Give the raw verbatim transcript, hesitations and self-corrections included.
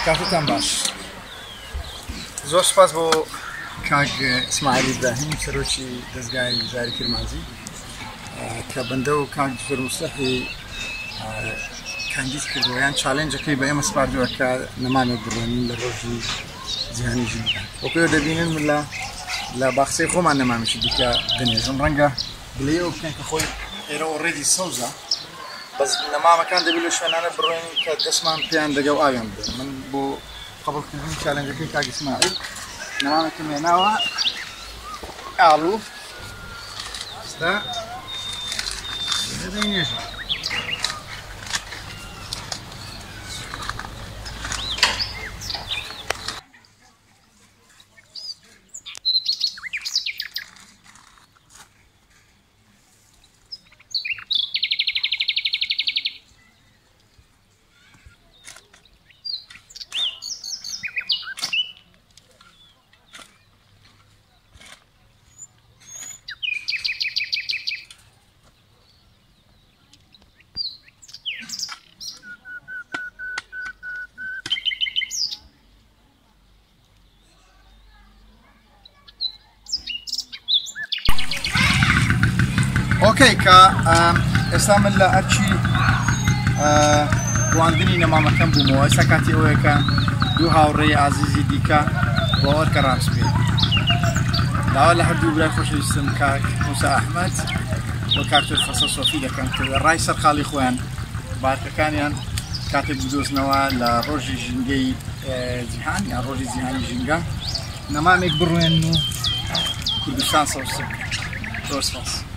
كاتتان باش زۆر سپاس بۆ کاک ئیسماعیل ئیبراهیم سەرۆکی دەستگای وزاری کرمانزی کە بەندە و کاک دکتۆر مستەفی کاندید کردووە یان چالێنجەکەی بە ئێمە سپاردووە کە نەمانێت بڕۆین لە ڕۆژی جیهانی ژینگە وەکو دەبینن من لە لە باخچەی خۆمان نەمامەشی دیکە دەنێژم ڕەنگە بڵێەوە بکەین کە خۆی ئێرە ئۆڕێدی سەوزە بەس نەمامەکان دەبێت لە شوێنانە بڕۆین کە دەستمان پێیان دەگە و ئاویان بدەن من بۆ قبولکردنی چالێنجەکەی کاک ئیسماعیل نەمامەکەم هێناوە ئاڵوو ئێستا دەدەینێژم اوكي كا ئێستا من لە ئەرچی ڕواندنی نەمامەکەم بوومەوە ئێستا کاتی ئەوەیە کە دوو هاوڕێی ئازیزی دیکە بۆ ئەوە کە ڕامسپێت داوا لە هەردوو برای خۆشەویستم کاک موسا ئەحمەد بۆ کاکتۆر فەسەل سۆفی دەکەم کە ڕای سەرخاڵی خۆیان بارکەکانیان کاتێک بدۆزنەوە لە ڕۆژی ژینگەی جیهان یان ڕۆژی جیهانی ژینگە نەمامێک بڕوێن و کوردستان سەوسە زۆر سپاس